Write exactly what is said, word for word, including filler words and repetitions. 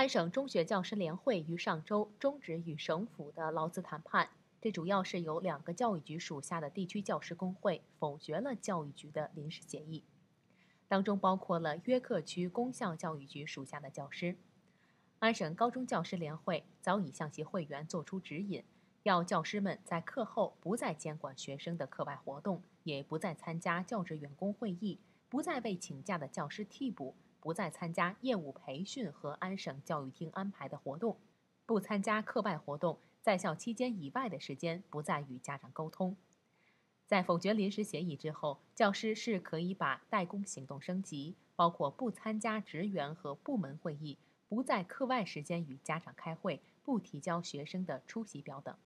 安省中学教师联会于上周终止与省府的劳资谈判，这主要是由两个教育局属下的地区教师工会否决了教育局的临时协议，当中包括了约克区公校教育局属下的教师。安省高中教师联会早已向其会员作出指引，要教师们在课后不再监管学生的课外活动，也不再参加教职员工会议，不再为请假的教师替补，不再参加业务培训和安省教育厅安排的活动，不参加课外活动，在校期间以外的时间不再与家长沟通。在否决临时协议之后，教师是可以把代工行动升级，包括不参加职员和部门会议，不在课外时间与家长开会，不提交学生的出席表等。